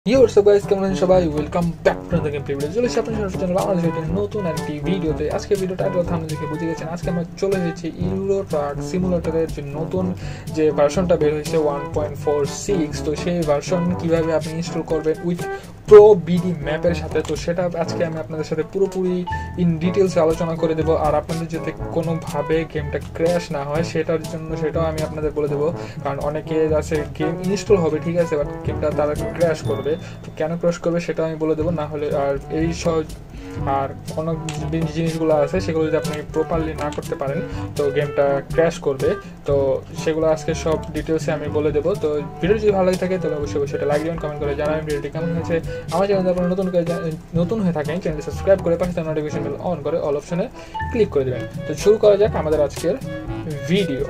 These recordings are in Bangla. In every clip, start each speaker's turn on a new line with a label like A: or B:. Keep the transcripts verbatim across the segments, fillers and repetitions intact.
A: Yo, what's up guys, কেমন আছেন সবাই? Welcome back to the game play video. চলে এসেছি আপনাদের সাথে চ্যানেল বাংলাদেশের নতুন একটি ভিডিওতে। আজকে ভিডিও টাইটেল থাম্বনেল দেখে বুঝে গেছেন আজকে আমরা চলে এসেছি ইউরো ট্রাক সিমুলেটরের যে নতুন যে ভার্সনটা বের হয়েছে ওয়ান পয়েন্ট ফোর সিক্স। তো সেই ভার্সন কিভাবে আপনি ইনস্টল করবেন উইথ প্রো বিডি ম্যাপের সাথে, তো সেটা আজকে আমি আপনাদের সাথে পুরোপুরি ইন ডিটেলসে আলোচনা করে দেবো। আর আপনাদের যাতে কোনোভাবে গেমটা ক্র্যাশ না হয় সেটার জন্য সেটাও আমি আপনাদের বলে দেবো। কারণ অনেকে আছে গেম ইনস্টল হবে ঠিক আছে, বাট গেমটা তারা ক্র্যাশ করবে। তো কেন ক্র্যাশ করবে সেটা আমি বলে দেবো। না হলে আর এই সহজ আর অনেক জিনিসগুলো আছে সেগুলো যদি আপনি প্রপারলি না করতে পারেন তো গেমটা ক্র্যাশ করবে। তো সেগুলো আজকে সব ডিটেলসে আমি বলে দেবো। তো ভিডিও যদি ভালো থাকে তাহলে অবশ্যই অবশ্যই সেটা লাইক দিবেন, কমেন্ট করে জানাবেন ভিডিওটি কেমন হয়েছে। আমার চ্যানেল আপনারা নতুন করে নতুন হয়ে থাকেন চ্যানেলটি সাবস্ক্রাইব করে পাশে তার নোটিফিকেশন বেল অন করে অল অপশনে ক্লিক করে দেবেন। তো শুরু করা যাক আমাদের আজকের ভিডিও।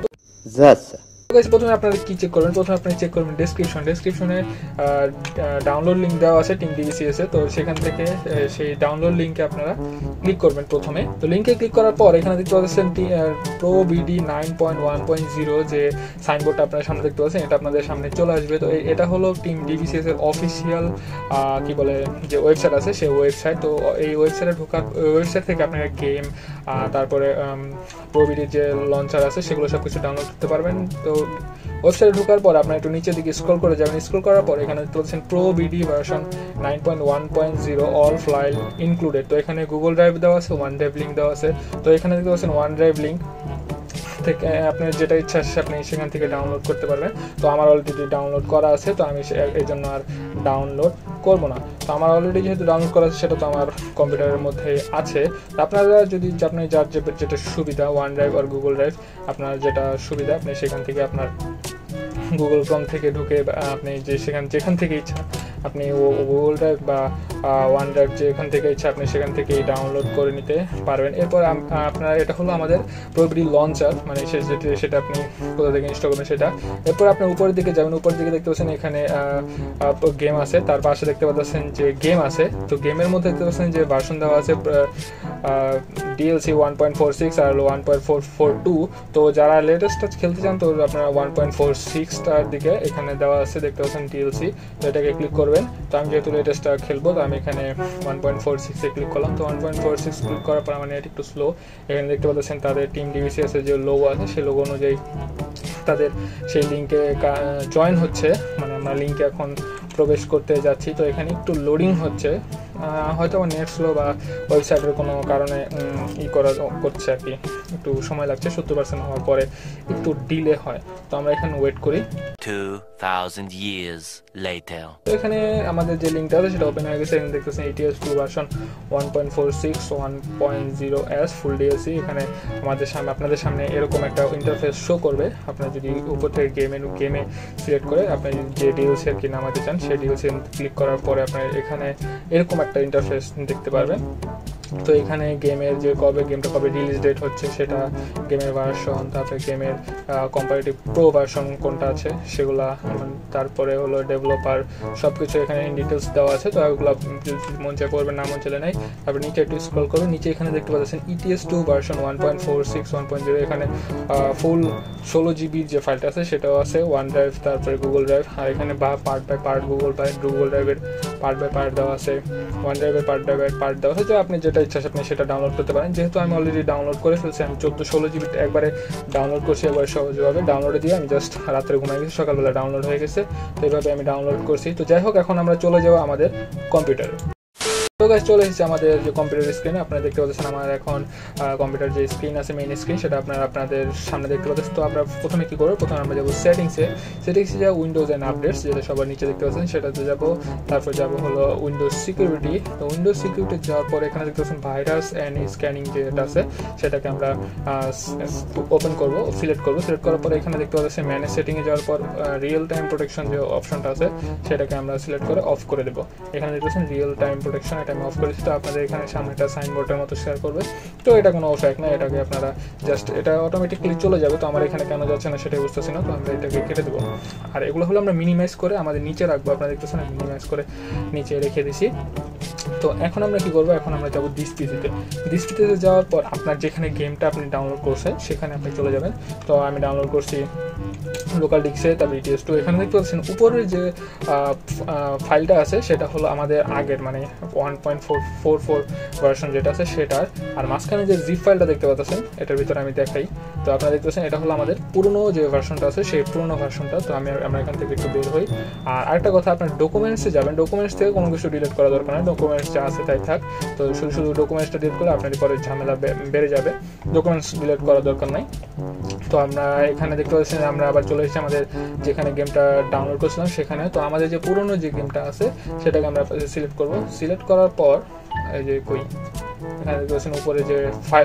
A: প্রথমে আপনারা কি চেক করবেন, প্রথমে আপনি চেক করবেন ডেসক্রিপশন। ডেসক্রিপশনে ডাউনলোড লিঙ্ক দেওয়া আছে টিম ডিবিসিএস এ। তো সেখান থেকে সেই ডাউনলোড লিঙ্কে আপনারা ক্লিক করবেন প্রথমে। তো লিঙ্কে ক্লিক করার পর এখানে দেখতে পাচ্ছেন Pro BD nine point one point zero যে সাইনবোর্ডটা আপনার সামনে দেখতে পাচ্ছেন, এটা আপনাদের সামনে চলে আসবে। তো এটা হলো টিম ডিবিসিএস এর অফিসিয়াল কি বলে যে ওয়েবসাইট আছে সেই ওয়েবসাইট। তো এই ওয়েবসাইটে ঢোকার ওয়েবসাইট থেকে আপনারা গেম তারপরে প্রো বিডির যে লঞ্চার আছে সেগুলো সব কিছু ডাউনলোড করতে পারবেন। তো ওয়েবসাইটে ঢোকার পর আপনার একটু নিচের দিকে স্ক্রল করে যাবেন। স্ক্রল করার পর এখানে দেখতে পাচ্ছেন Pro BD version nine point one point zero all file included. তো এখানে গুগল ড্রাইভ দেওয়া আছে, ওয়ান ড্রাইভ লিঙ্ক দেওয়া আছে। তো এখানে দেখতে পাচ্ছেন ওয়ান ড্রাইভ লিঙ্ক থেকে আপনার যেটা ইচ্ছা আপনি সেখান থেকে ডাউনলোড করতে পারবেন। তো আমার অলরেডি ডাউনলোড করা আছে, তো আমি এই জন্য আর ডাউনলোড করবো না। তো আমার অলরেডি যেহেতু ডাউনলোড করা আছে সেটা তো আমার কম্পিউটারের মধ্যে আছে। তো আপনারা যদি আপনার যার যেটা সুবিধা ওয়ান ড্রাইভ আর গুগল ড্রাইভ আপনার যেটা সুবিধা আপনি সেখান থেকে আপনার গুগল ক্রোম থেকে ঢুকে আপনি যে সেখান যেখান থেকে ইচ্ছা আপনি গুগল ড্রাইভ বা ওয়ান ড্রাইভ যেখান থেকে ইচ্ছা আপনি সেখান থেকেই ডাউনলোড করে নিতে পারবেন। এরপর আপনার এটা হলো আমাদের প্রো বিডি লঞ্চার, মানে যেটা সেটা আপনি কোথা থেকে ইনস্টল করবেন সেটা। এরপর আপনার উপরের দিকে যাবেন, উপরের দিকে দেখতে পাচ্ছেন এখানে গেম আছে, তার পাশে দেখতে পাচ্ছেন যে গেম আছে। তো গেমের মধ্যে দেখতে পাচ্ছেন যে ভার্সন দেওয়া আছে DLC one point four six আর one point four four two. তো যারা লেটেস্টটা খেলতে চান তো আপনারা ওয়ান পয়েন্ট ফোর সিক্সটার দিকে এখানে দেওয়া আছে দেখতে পাচ্ছেন ডিএলসি। তো এটাকে ক্লিক করবেন। তো আমি যেহেতু লেটেস্টটা খেলবো তো আমি এখানে ওয়ান পয়েন্ট ফোর সিক্সে ক্লিক করলাম। তো one point four six click করার পর আমার নেট একটু স্লো। এখানে দেখতে পাচ্ছেন তাদের টিম ডিবিসিএস এর যে লোগো আছে সেই লোগো অনুযায়ী তাদের সেই লিঙ্কে জয়েন হচ্ছে, মানে আমরা লিঙ্কে এখন প্রবেশ করতে যাচ্ছি। তো এখানে একটু লোডিং হচ্ছে, হয়তো নেট স্লো বা ওয়েবসাইটের কোনো কারণে ই করা করছে আর কি, একটু সময় লাগছে। সত্তর পার্সেন্ট হওয়ার পরে একটু ডিলে হয়। তো আমরা এখানে ওয়েট করি।
B: two thousand years later.
A: তো এখানে আমাদের যে লিঙ্কটা আছে সেটা ওপেন হয়ে গেছে। এখানে দেখতেছেন E T S two version one point four six one point zero এস ফুল ডিএলসি। এখানে আমাদের সামনে আপনাদের সামনে এরকম একটা ইন্টারফেস শো করবে। আপনারা যদি উপর থেকে গেমে গেমে সিলেক্ট করে আপনি যে ডিএলসি আর কি নামাতে চান সেই ডিএলসি ক্লিক করার পরে আপনার এখানে এরকম একটা ইন্টারফেস দেখতে পারবেন। তো এখানে গেমের যে কবে গেমটা কবে রিলিজ ডেট হচ্ছে সেটা, গেমের ভার্সন, তারপরে গেমের কম্পারেটিভ প্রো ভার্সন কোনটা আছে সেগুলা, তারপরে হলো ডেভেলপার সব কিছু এখানে ইন ডিটেলস দেওয়া আছে। তো এগুলো মন চায় করবেন, না মন চলে নাই। তারপরে নিচে একটু স্ক্রল করবেন, নিচে এখানে দেখতে পাচ্ছেন E T S two version one point four six one point zero. এখানে ফুল ষোলো জিবির যে ফাইলটা আছে সেটাও আছে, ওয়ান ড্রাইভ তারপরে গুগল ড্রাইভ। আর এখানে বা part by part Google by Google ড্রাইভের পার্ট বাই পার্ট দেওয়া আছে, ওয়ান ড্রাইভের পার্ট বাই পার্ট দেওয়া আছে। যে আপনি যেটা ইচ্ছা আপনি সেটা ডাউনলোড করতে পারেন। যেহেতু আমি অলরেডি ডাউনলোড করে ফেলছি, আমি চোদ্দো ষোলো জিবি একবারে ডাউনলোড করছি একবারে সহজভাবে। ডাউনলোডে দিয়ে আমি জাস্ট রাত্রে ঘুমাই গেছি, সকালবেলা ডাউনলোড হয়ে গেছে। তো এইভাবে আমি ডাউনলোড করছি। তো যাই হোক, এখন আমরা চলে যাবো আমাদের কম্পিউটারে। তো গাইস চলে এসেছে আমাদের যে কম্পিউটার স্ক্রিনে। আপনারা দেখতে পাচ্ছেন আমার এখন কম্পিউটার যে স্ক্রিন আছে মেইন স্ক্রিন সেটা আপনারা আপনাদের সামনে দেখতে পাচ্ছেন। তো আমরা প্রথমে কি করবো, প্রথমে আমরা যাবো সেটিংসে। সেটিংসে যাবো উইন্ডোজ অ্যান্ড আপডেটস, যেটা সবার নিচে দেখতে পাচ্ছেন সেটাতে যাবো। তারপর যাবো হলো উইন্ডোজ সিকিউরিটি। তো উইন্ডোজ সিকিউরিটি যাওয়ার পর এখানে দেখতে পাচ্ছেন ভাইরাস অ্যান্ড স্ক্যানিং যেটা আছে সেটাকে আমরা ওপেন করবো, সিলেক্ট করবো। সিলেক্ট করার পর এখানে দেখতে পাচ্ছেন ম্যানেজ সেটিংয়ে যাওয়ার পর রিয়েল টাইম প্রোটেকশন যে অপশনটা আছে সেটাকে আমরা সিলেক্ট করে অফ করে দেবো। এখানে দেখতে পাচ্ছেন রিয়েল টাইম প্রোটেকশন, এটা আমি অফ করেছি। তো আপনাদের এখানে সামনে একটা সাইনবোর্ডের মতো শেয়ার করবে। তো এটা কোনো অফ না, এটাকে আপনারা জাস্ট এটা অটোমেটিকলি চলে যাবে। তো আমার এখানে কেন যাচ্ছে না সেটাই বুঝতেছি না, তো আমরা এটাকে কেটে দেবো। আর এগুলো হলো আমরা মিনিমাইজ করে আমাদের নিচে রাখবো। আপনারা দেখতেছেন মিনিমাইজ করে নিচে রেখে দিছি। তো এখন আমরা কি করবো, এখন আমরা যাবো দিস পিসিতে। দিস পিসিতে যাওয়ার পর আপনার যেখানে গেমটা আপনি ডাউনলোড করছেন সেখানে আপনি চলে যাবেন। তো আমি ডাউনলোড করছি লোকাল ডিস্কে, তারপর E T S টু। এখানে দেখতে পাচ্ছেন উপরের যে ফাইলটা আছে সেটা হলো আমাদের আগের মানে one point four four four version যেটা আছে সেটার, আর মাঝখানে যে জিপ ফাইলটা দেখতে পাচ্ছেন এটার ভিতরে আমি দেখাই। তো আপনারা দেখতে পাচ্ছেন এটা হলো আমাদের পুরনো যে ভার্সনটা আছে সেই পুরনো ভার্সনটা। তো আমি আমরা এখান থেকে একটু বের হই। আর আরেকটা কথা, আপনার ডকুমেন্টসে যাবেন, ডকুমেন্টস থেকে কোনো কিছু ডিলিট করা দরকার নেই, ডকুমেন্টস যা আছে তাই থাক। তো শুধু শুধু ডকুমেন্টসটা ডিলিট করলে আপনার পরে ঝামেলা বেড়ে যাবে, ডকুমেন্টস ডিলিট করার দরকার নাই। তো আমরা এখানে দেখতে পাচ্ছি আমরা আবার চলে এসেছি আমাদের যেখানে গেমটা ডাউনলোড করছিলাম সেখানে। তো আমাদের যে পুরনো যে গেমটা আছে সেটাকে আমরা সিলেক্ট করব। সিলেক্ট করার পর এই যে কই এখানে দেখতে পাচ্ছেন উপরে যে ফাইভ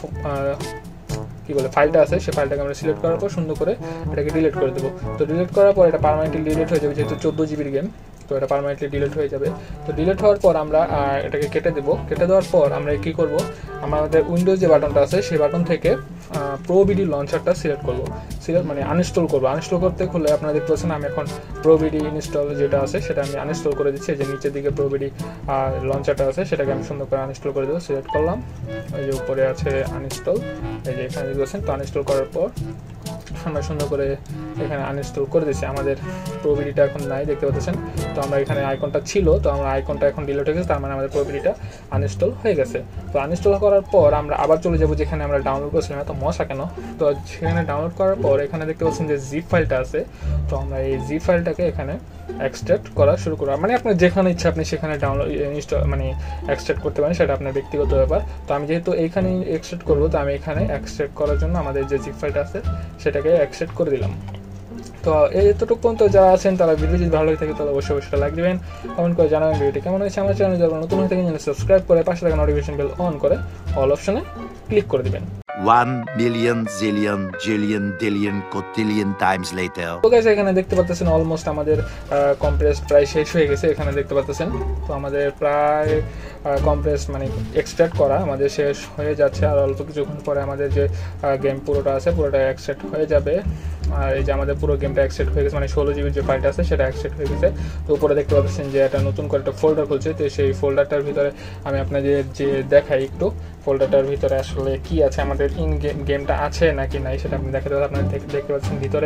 A: কি বলে ফাইলটা আছে সেই ফাইলটাকে আমরা সিলেক্ট করার পর সুন্দর করে এটাকে ডিলিট করে দেবো। তো ডিলিট করার পর এটা পার্মানেন্টলি ডিলিট হয়ে যাবে, যেহেতু চোদ্দো জিবির গেম, তো এটা পার্মানেন্টলি ডিলিট হয়ে যাবে। তো ডিলিট হওয়ার পর আমরা এটাকে কেটে দেবো। কেটে দেওয়ার পর আমরা কী করবো, আমাদের উইন্ডোজ যে বাটনটা আছে সেই বাটন থেকে প্রোবিডি লঞ্চারটা সিলেক্ট করবো, সিলেক্ট মানে আনইনস্টল করবো। আনইনস্টল করতে হলে আপনারা দেখতে পাচ্ছেন আমি এখন প্রোবিডি ইনস্টল যেটা আছে সেটা আমি আনইনস্টল করে দিচ্ছি। যে নিচের দিকে প্রোবিডি লঞ্চারটা আছে সেটাকে আমি সুন্দর করে আনইনস্টল করে দেবো। সিলেক্ট করলাম, এই যে উপরে আছে আনইনস্টল, এই যে এখানে দেখতে পাচ্ছেন। তো আনইনস্টল করার পর আমরা সুন্দর করে এখানে আনইনস্টল করে দিচ্ছি। আমাদের প্রোবিডিটা এখন নাই দেখতে পাচ্ছেন। তো আমরা এখানে আইকনটা ছিল, তো আমরা আইকনটা এখন ডিলিট হয়ে গেছে, তার মানে আমাদের প্রোবিডিটা আনইনস্টল হয়ে গেছে। তো আনইনস্টল করার পর আমরা আবার চলে যাবো যেখানে আমরা ডাউনলোড করেছিলাম, এত মশা কেন। তো সেখানে ডাউনলোড করার পর এখানে দেখতে পাচ্ছেন যে জিপ ফাইলটা আছে। তো আমরা এই জিপ ফাইলটাকে এখানে এক্সট্রাক্ট করা শুরু করবো। মানে আপনার যেখানে ইচ্ছা আপনি সেখানে ডাউনলোড ইনস্টল মানে এক্সট্রাক্ট করতে পারেন, সেটা আপনার ব্যক্তিগত ব্যাপার। তো আমি যেহেতু এইখানে এক্সট্রাক্ট করবো, তো আমি এখানে এক্সট্রাক্ট করার জন্য আমাদের যে জিপ ফাইলটা আছে সেটাকে এক্সট্রাক্ট করে দিলাম। তো এতটুকু পর্যন্ত যারা আছেন তারা ভিডিও যদি ভালো লাগে থাকে তাহলে অবশ্যই অবশ্যই লাইক দিবেন, কমেন্ট করে জানাবেন ভিডিওটি কেমন হয়েছে। আমার চ্যানেল যারা নতুন হয়ে থাকেন সাবস্ক্রাইব করে পাশে থাকা নোটিফিকেশন বেল অন করে অল অপশনে ক্লিক করে দিবেন।
C: one million zillion jillion dillion cotillion times later.
A: তো গাইস এখানে দেখতে পাচ্ছেন অলমোস্ট আমাদের কম্প্রেস প্রায় শেষ হয়ে গেছে। এখানে দেখতে পাচ্ছেন তো আমাদের প্রায় কম্প্রেস মানে এক্সট্রাক্ট করা আমাদের শেষ হয়ে যাচ্ছে। আর অল্প কিছুক্ষণ পরে আমাদের যে গেম পুরোটা আছে পুরোটা এক্সট্রাক্ট হয়ে যাবে। আর এই যে আমাদের পুরো গেমটা এক্সট্রাক্ট হয়ে গেছে, মানে ষোলো জিবির যে ফাইলটা আছে সেটা এক্সট্রাক্ট হয়ে গেছে। তো উপরে দেখতে পাচ্ছেন যে একটা নতুন করে একটা ফোল্ডার খুলছে। তো সেই ফোল্ডারটার ভিতরে আমি আপনাদের যে দেখাই একটু ফোল্ডারটার ভিতরে আসলে কি আছে, আমাদের ইন গেমটা আছে নাকি নাই সেটা আপনি দেখাতে পারেন। আপনারা দেখতে পাচ্ছেন ভিতরে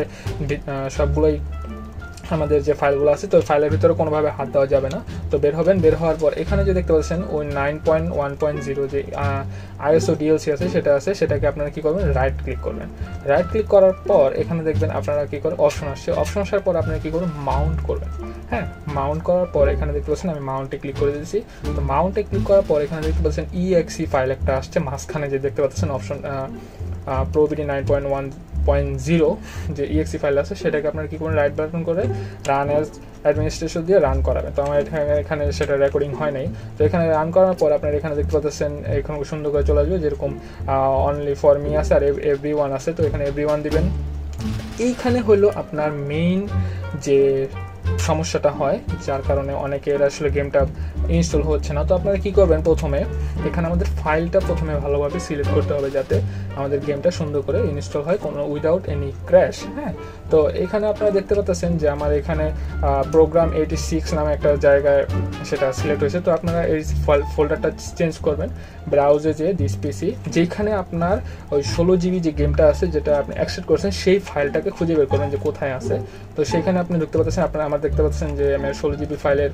A: সবগুলোই আমাদের যে ফাইলগুলো আছে, তো ফাইলের ভিতরে কোনোভাবে হাত দেওয়া যাবে না। তো বের হবেন, বের হওয়ার পর এখানে যে দেখতে পাচ্ছেন ওই nine point one point zero যে আইএসও ডিএলসি আছে সেটা আছে, সেটাকে আপনারা কী করবেন, রাইট ক্লিক করবেন। রাইট ক্লিক করার পর এখানে দেখবেন আপনারা কী করে অপশন আসছে, অপশন আসার পর আপনারা কী করবেন, মাউন্ট করবেন। হ্যাঁ, মাউন্ট করার পর এখানে দেখতে পাচ্ছেন আমি মাউন্টে ক্লিক করে দিয়েছি। তো মাউন্টে ক্লিক করার পর এখানে দেখতে পাচ্ছেন ইএক্সি ফাইল একটা আসছে মাঝখানে, যে দেখতে পাচ্ছেন অপশন প্রোবিডি nine point one point zero যে ইএক্সি ফাইল আছে সেটাকে আপনারা কী করবেন, রাইট বাটন করে রান অ্যাজ অ্যাডমিনিস্ট্রেশন দিয়ে রান করাবেন। তো আমার এখানে সেটা রেকর্ডিং হয় নাই। তো এখানে রান করার পর আপনারা এখানে দেখতে পাচ্ছেন এখানে সুন্দর করে চলে আসবে, যেরকম অনলি ফর মি আছে আর এভরি ওয়ান আছে। তো এখানে এভরি ওয়ান দিবেন। এইখানে হলো আপনার মেইন যে সমস্যাটা হয়, যার কারণে অনেকের আসলে গেমটা ইনস্টল হচ্ছে না। তো আপনারা কী করবেন, প্রথমে এখানে আমাদের ফাইলটা প্রথমে ভালোভাবে সিলেক্ট করতে হবে যাতে আমাদের গেমটা সুন্দর করে ইনস্টল হয় কোনো উইদাউট এনি ক্র্যাশ। হ্যাঁ, তো এখানে আপনারা দেখতে পাচ্ছেন যে আমার এখানে প্রোগ্রাম এইটি সিক্স নামে একটা জায়গায় সেটা সিলেক্ট হয়েছে। তো আপনারা এই ফোল্ডারটা চেঞ্জ করবেন, ব্রাউজে যে দিস পিসি যেখানে আপনার ওই ষোলো জিবি যে গেমটা আছে যেটা আপনি অ্যাক্সেপ্ট করছেন সেই ফাইলটাকে খুঁজে বের করবেন যে কোথায় আছে। তো সেখানে আপনি দেখতে পাচ্ছেন আপনারা আমার দেখতে পাচ্ছেন যে আমার ষোলো জিবি ফাইলের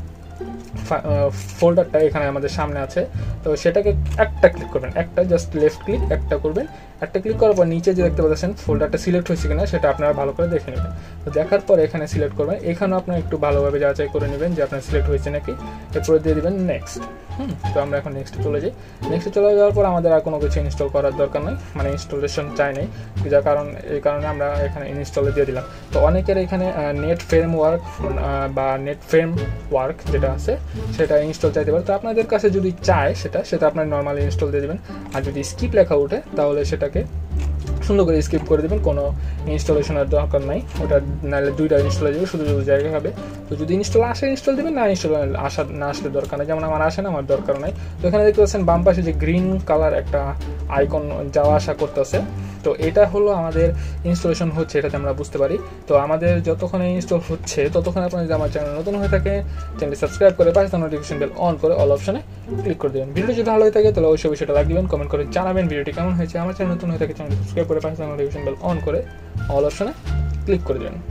A: ফোল্ডারটা এখানে আমাদের সামনে আছে। তো সেটাকে একটা ক্লিক করবেন, একটা জাস্ট লেফট ক্লিক একটা করবেন। একটা ক্লিক করার পর নিচে যে দেখতে পাচ্ছেন ফোল্ডারটা সিলেক্ট হয়েছে কিনা সেটা আপনারা ভালো করে দেখে নেবেন। তো দেখার পর এখানে সিলেক্ট করবেন, এখানেও আপনারা একটু ভালোভাবে যাচাই করে নেবেন যে আপনার সিলেক্ট হয়েছে নাকি। এরপরে দিয়ে দেবেন নেক্সট। হুম, তো আমরা এখন নেক্সটে চলে যাই। নেক্সটে চলে যাওয়ার পর আমাদের আর কোনো কিছু ইনস্টল করার দরকার নেই, মানে ইনস্টলেশন চাই নেই, যার কারণ এই কারণে আমরা এখানে ইনস্টলে দিয়ে দিলাম। তো অনেকের এখানে নেট ফ্রেম ওয়ার্ক বা নেট ফ্রেম ওয়ার্ক যেটা আছে সেটা ইনস্টল চাইতে পারে। তো আপনাদের কাছে যদি চায় সেটা সেটা আপনার নর্মালি ইনস্টল দিয়ে দেবেন। আর যদি স্কিপ লেখা ওঠে তাহলে সেটাকে সুন্দর করে স্কিপ করে দেবেন, কোনো ইনস্টলেশনের দরকার নাই। ওটা নাহলে দুইটা ইনস্টল হয়ে যাবে, শুধু শুধু জায়গা হবে। তো যদি ইনস্টল আসে ইনস্টল দেবেন, না ইনস্টল আসা না আসলে দরকার নেই, যেমন আমার আসে না, আমার দরকার নাই। তো এখানে দেখতে পাচ্ছেন বাম পাশে যে গ্রিন কালার একটা আইকন যাওয়া আসা করতেছে, তো এটা হলো আমাদের ইনস্টলেশন হচ্ছে, এটাতে আমরা বুঝতে পারি। তো আমাদের যতক্ষণ ইনস্টল হচ্ছে ততক্ষণ আপনার যদি আমার চ্যানেল নতুন হয়ে থাকে চ্যানেলটি সাবস্ক্রাইব করে পাশে নোটিফিকেশন বেল অন করে অল অপশনে ক্লিক করে দেবেন। ভিডিও যদি ভালো হয়ে থাকে তাহলে অবশ্যই সেটা লাইক দিবেন, কমেন্ট করে জানাবেন ভিডিওটি কেমন হয়েছে। আমার চ্যানেল নতুন হয়ে থাকে চ্যানেলটি সাবস্ক্রাইব করে পাশে নোটিফিকেশন বেল অন করে অল অপশনে ক্লিক করে দেবেন।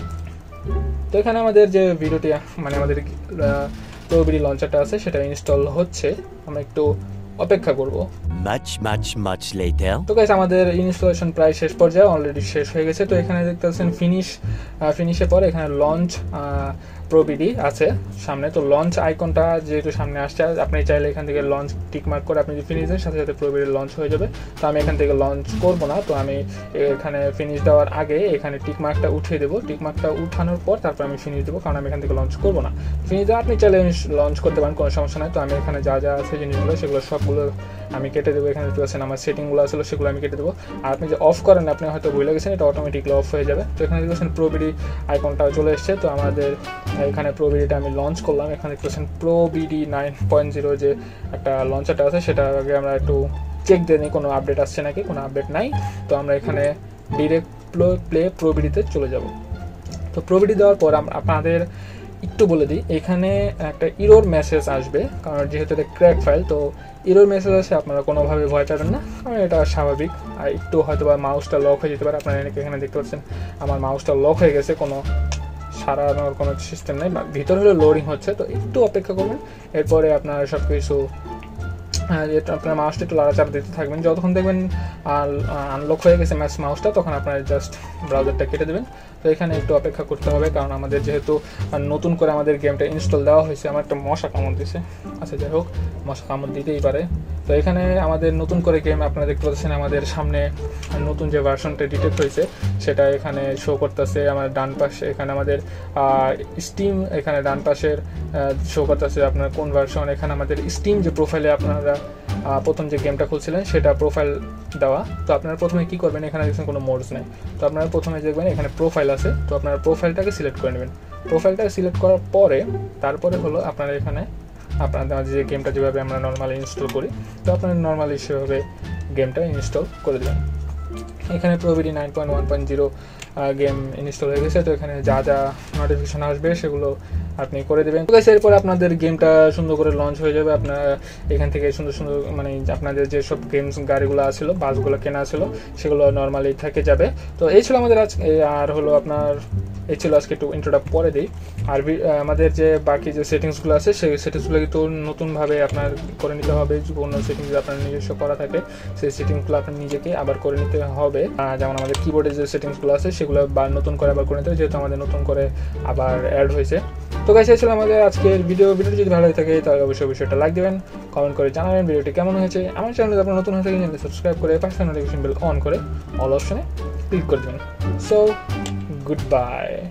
A: তো এখানে আমাদের যে ভিডিওটি মানে আমাদের প্রোবিডি লঞ্চারটা আছে সেটা ইনস্টল হচ্ছে, আমরা একটু অপেক্ষা করব।
B: Much, much, much later.
A: তো গাইস আমাদের ইনস্টলেশন প্রায় শেষ পর্যায়ে, অলরেডি শেষ হয়ে গেছে। তো এখানে দেখতে পাচ্ছেন ফিনিশ, ফিনিশের পরে এখানে লঞ্চ প্রোবিডি আছে সামনে। তো লঞ্চ আইকনটা যেহেতু সামনে আসছে, আপনি চাইলে এখান থেকে লঞ্চ টিক মার্ক করে আপনি যদি ফিনিশ দেন সাথে সাথে প্রোবিডি লঞ্চ হয়ে যাবে। তো আমি এখান থেকে লঞ্চ করব না, তো আমি এখানে ফিনিশ দেওয়ার আগে এখানে টিক মার্কটা উঠিয়ে দেবো। টিক মার্কটা উঠানোর পর তারপর আমি ফিনিশ দেবো, কারণ আমি এখান থেকে লঞ্চ করব না। ফিনিশ দেওয়া আপনি চাইলে লঞ্চ করতে পারেন, কোনো সমস্যা নাই। তো আমি এখানে যা যা আছে জিনিসগুলো সেগুলো সবগুলো আমি কেটে দেবো। এখানে দেখতে পাচ্ছেন আমার সেটিংগুলো আসলে সেগুলো আমি কেটে দেবো। আর আপনি যে অফ করেন আপনি হয়তো ভুলে গেছেন, এটা অটোমেটিকলি অফ হয়ে যাবে। তো এখানে দেখতে পাচ্ছেন প্রোবিডি আইকনটা চলে এসছে। তো আমাদের এখানে প্রোবিডিটা আমি লঞ্চ করলাম। এখানে দেখতে পাচ্ছেন প্রোবিডি নাইন পয়েন্ট জিরো যে একটা লঞ্চারটা আছে সেটা আগে আমরা একটু চেক দিয়ে নিই কোনো আপডেট আসছে নাকি। কোনো আপডেট নাই। তো আমরা এখানে ডিরেক্ট প্লে প্রোবিডিতে চলে যাব। তো প্রোবিডি দেওয়ার পর আপনাদের একটু বলে দিই, এখানে একটা ইরোর মেসেজ আসবে, কারণ যেহেতু এটা ক্র্যাক ফাইল। তো ইরোর মেসেজ আসে, আপনারা কোনোভাবে ভয় পাবেন না, কারণ এটা স্বাভাবিক। আর একটু হয়তো বা মাউসটা লক হয়ে যেতে পারে। আপনারা এখানে দেখতে পাচ্ছেন আমার মাউসটা লক হয়ে গেছে, কোনো সারানোর কোনো সিস্টেম নেই, ভিতর হলে লোডিং হচ্ছে। তো একটু অপেক্ষা করবেন, এরপরে আপনার সব কিছু আপনার মাউসটা একটু লাড়াচাড়া দিতে থাকবেন। যতক্ষণ দেখবেন আনলক হয়ে গেছে ম্যাচ মাউসটা, তখন আপনার জাস্ট ব্রাউজারটা কেটে দেবেন। তো এখানে একটু অপেক্ষা করতে হবে, কারণ আমাদের যেহেতু নতুন করে আমাদের গেমটা ইনস্টল দেওয়া হয়েছে। আমার একটা মশা কামড় দিছে, আচ্ছা যাই হোক, মশা কামড় দিতেই পারে। তো এখানে আমাদের নতুন করে গেম আপনারা দেখতে পাচ্ছেন, আমাদের সামনে নতুন যে ভার্সনটা ডিটেক্ট হয়েছে সেটা এখানে শো করতেছে। আমার ডান পাশে এখানে আমাদের স্টিম, এখানে ডান পাশের শো করতেছে আপনার কোন ভার্সন। এখানে আমাদের স্টিম যে প্রোফাইলে আপনারা প্রথম যে গেমটা খুলছিলেন সেটা প্রোফাইল দেওয়া। তো আপনারা প্রথমে কি করবেন, এখানে দেখছেন কোনো মোডস নেই। তো আপনারা প্রথমে দেখবেন এখানে প্রোফাইল আছে। তো আপনারা প্রোফাইলটাকে সিলেক্ট করে নেবেন। প্রোফাইলটাকে সিলেক্ট করার পরে তারপরে হলো আপনারা এখানে আপনাদের যে গেমটা যেভাবে আমরা নর্মালি ইনস্টল করি, তো আপনারা নর্মালি সেভাবে গেমটা ইনস্টল করে দেবেন। এখানে প্রোবিডি nine point one point zero game install হয়ে গেছে। তো এখানে যা যা নোটিফিকেশন আসবে সেগুলো আপনি করে দেবেন। তো গাইস এরপর আপনাদের গেমটা সুন্দর করে লঞ্চ হয়ে যাবে। আপনারা এখান থেকে সুন্দর সুন্দর মানে আপনাদের যেসব গেমস গাড়িগুলো আসলো, বাসগুলো কেনা ছিল, সেগুলো নর্মালি থেকে যাবে। তো এই ছিল আমাদের আজকে, আর হলো আপনার এই ছিল আজকে একটু ইন্ট্রোটা পরে দিই। আর আমাদের যে বাকি যে সেটিংসগুলো আছে সেই সেটিংসগুলো কিন্তু নতুনভাবে আপনার করে নিতে হবে। কোনো সেটিংস আপনার নিজস্ব করা থাকে সেই সেটিংসগুলো আপনার নিজেকে আবার করে নিতে হবে। যেমন আমাদের কিবোর্ডে যে সেটিংসগুলো আছে সেগুলো বা নতুন করে আবার করে নিতে হবে, যেহেতু আমাদের নতুন করে আবার অ্যাড হয়েছে। তো গাইস এই ছিল আমাদের আজকের ভিডিও। ভিডিওটি যদি ভালো লাগে থাকে তাহলে অবশ্যই বিষয়টা লাইক দেবেন, কমেন্ট করে জানাবেন ভিডিওটি কেমন হয়েছে। আমার চ্যানেলে আপনারা নতুন হয়ে থাকেন চ্যানেলটি সাবস্ক্রাইব করে পাশে নোটিফিকেশন বেল অন করে অল অপশনে ক্লিক করে দেবেন। So good by.